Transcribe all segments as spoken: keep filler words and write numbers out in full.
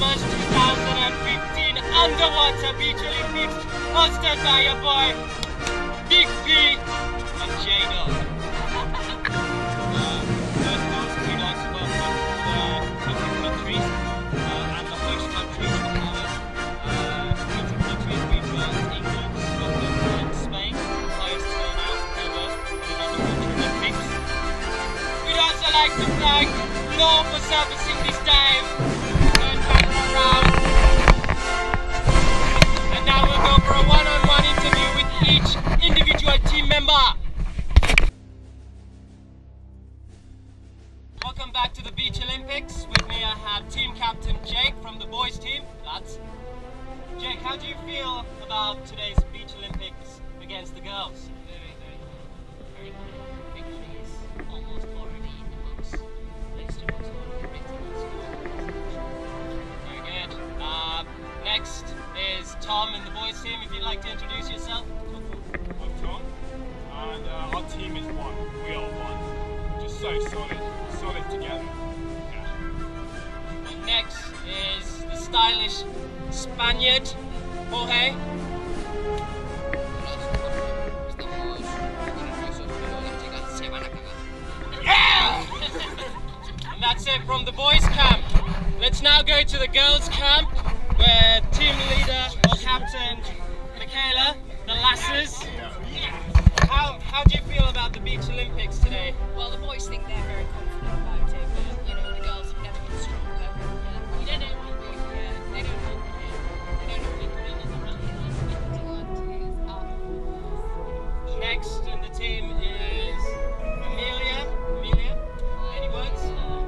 Bahamas twenty fifteen Underwater Beach Olympics, hosted by your boy Big P and J-Dog. uh, first off, we'd like to welcome the country countries uh, and the host countries for our uh, country countries. We've got England, Scotland and Spain. Highest turnout ever in an Underwater Olympics. We'd also like to thank Law for servicing this dive. Turn camera around. And now we'll go for a one-on-one interview with each individual team member. Welcome back to the Beach Olympics. With me I have team captain Jake from the boys team. Lads. Jake, how do you feel about today's Beach Olympics against the girls? Very, very good. Very good. Victory is almost already in the books. Next to us, very good. Uh, next is Tom in the boys team. If you'd like to introduce yourself. I'm Tom, and uh, our team is one. We are one. Just so solid, solid together. Yeah. And next is the stylish Spaniard, Jorge. Yeah! And that's it from the boys camp. Let's now go to the girls camp, where team leader or captain Michaela, the lasses. How, how do you feel about the Beach Olympics today? Well, the boys think they're very confident about it, but you know, the girls have never been stronger. Yeah. You don't know what we yeah, they don't know what they don't know what we Next in the team is Amelia. Amelia, any words?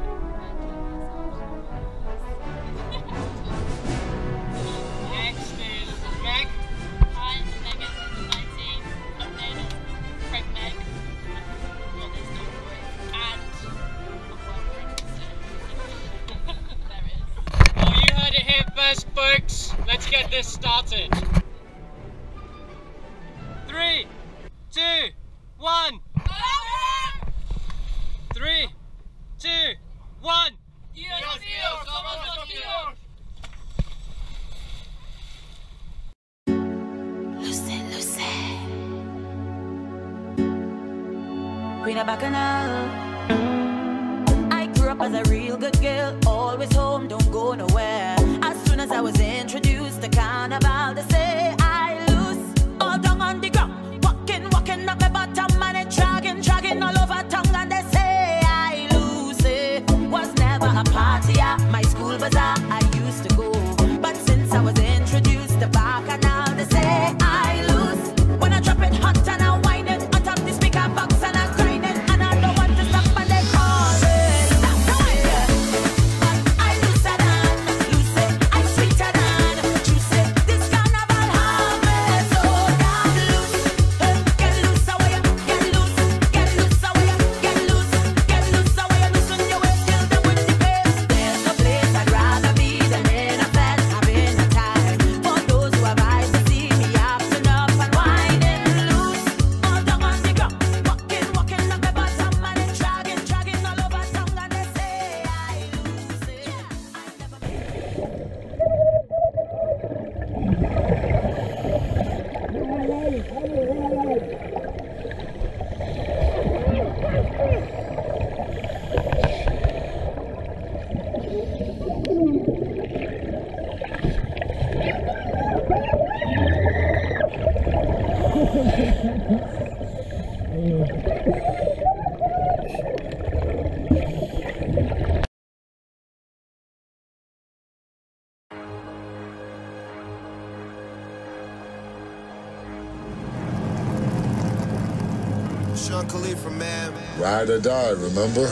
Next is Meg. Hi, I'm Megan from my team. I'm known as Preg Meg. Well, there's no words. And there is. Well, you heard it here first, folks. Let's get this started. Three, two, one. Three, two, one. Dios, Dios, somos los Dios. Luce, luce. Queen of Bacchanal. I grew up as a real good girl, always home, don't go nowhere. As soon as I was introduced to carnival, they say I lose all down on the ground, walking, walking up my bottom and it dragging, dragging all over tongue, and they say I lose. It was never a party at my school bazaar I used to go, but since I was introduced to Bacchanal, they say I lose. When I drop it hot and I wind it on top the speaker box and I grind it, and I don't want to stop and they call it. But I lose it and lose it, I sweeter than juice it. This carnival have me so damn loose. Get loose away, get loose, get loose away, get loose, get loose away, loosen your waist, kill them with the pace. There's no place I'd rather be than in a fest, having a time. For those who have eyes to see me acting up and winding loose, all down on the ground, walking, walking up my bottom and it's dragging, dragging all over tongue, and they say I lose it. I never. Sean Khalifa, man. Ride or die, remember?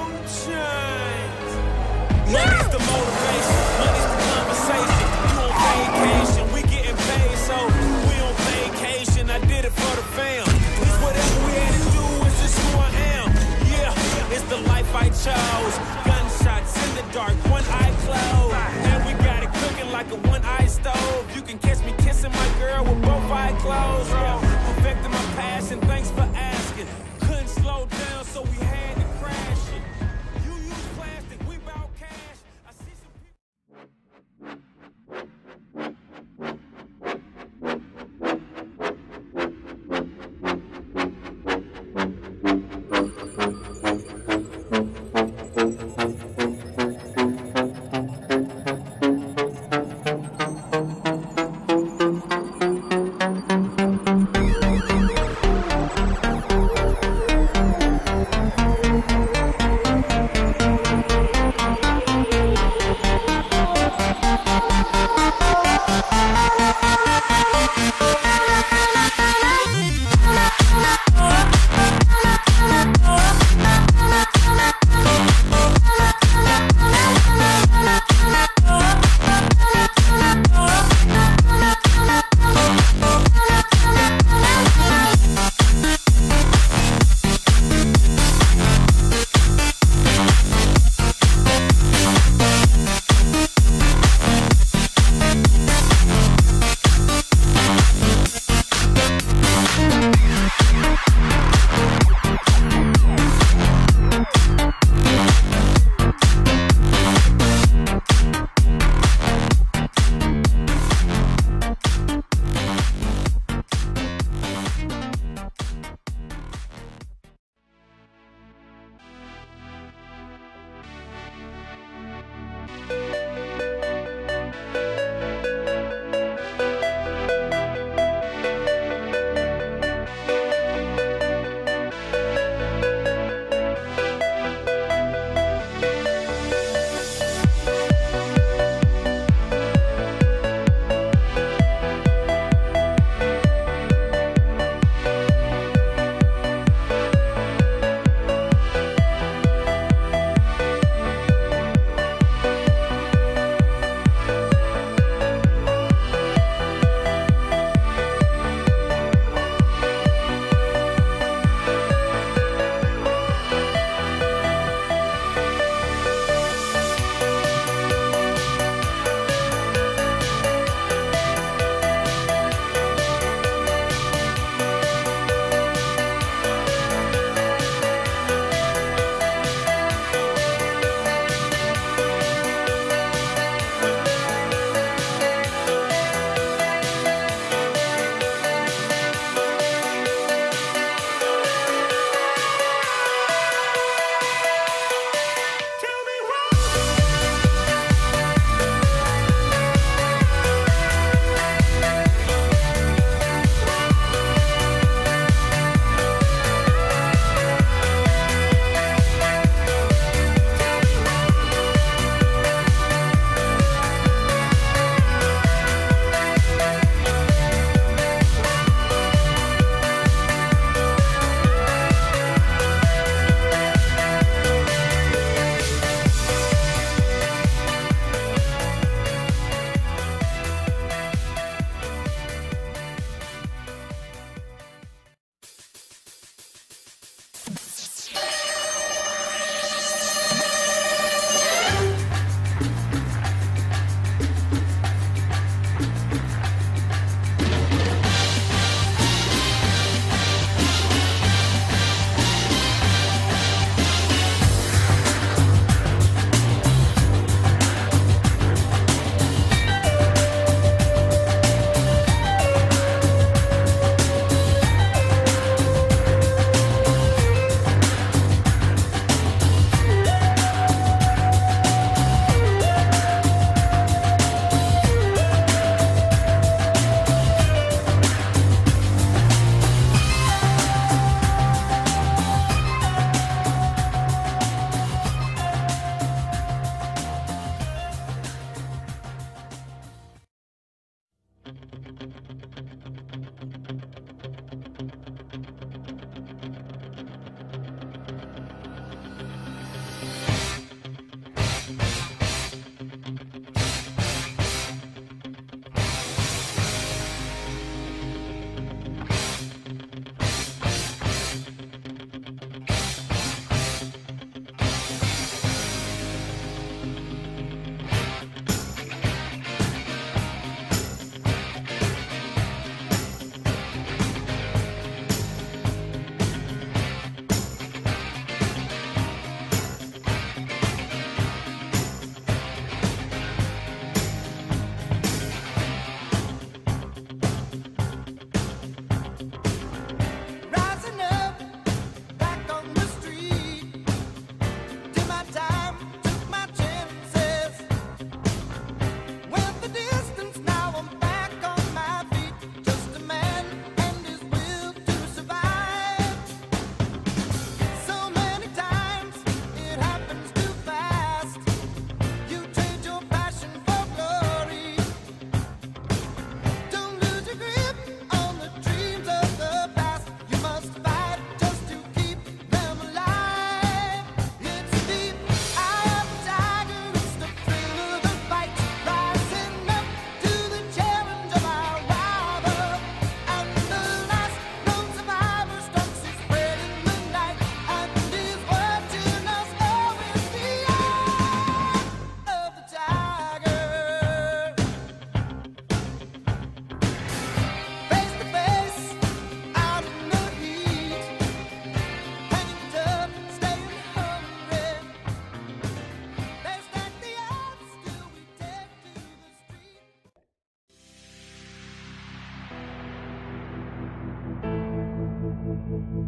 Money's the motivation, money's the conversation. You on vacation, we getting paid, so we on vacation. I did it for the fam. It's whatever we had to do, it's just who I am. Yeah, it's the life I chose. Gunshots in the dark, one eye closed. And we got it cooking like a one-eye stove. You can catch me kissing my girl with both eyes closed. Yeah, perfecting my passion, thanks for asking. Couldn't slow down, so we had to crash it. You use plastic, we bout cash.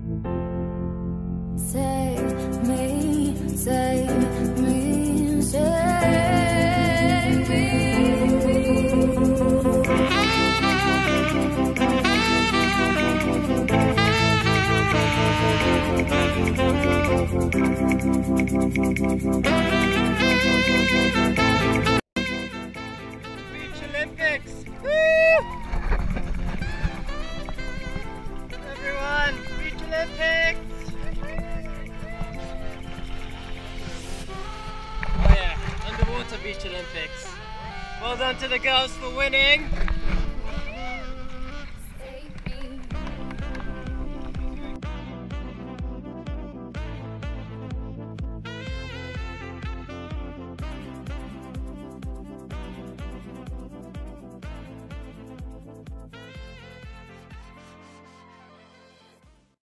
Save me, save me, save Beach Olympics! Woo! Everyone, Beach Olympics! Oh yeah, underwater Beach Olympics. Well done to the girls for winning.